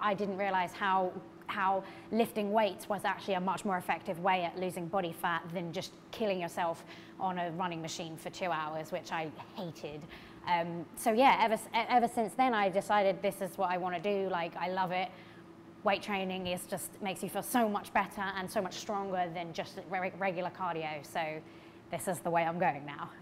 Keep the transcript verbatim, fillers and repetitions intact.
I didn't realize how how lifting weights was actually a much more effective way at losing body fat than just killing yourself on a running machine for two hours, which I hated. Um, so yeah, ever, ever since then I decided this is what I want to do. Like, I love it. Weight training is just makes you feel so much better and so much stronger than just regular cardio. So this is the way I'm going now.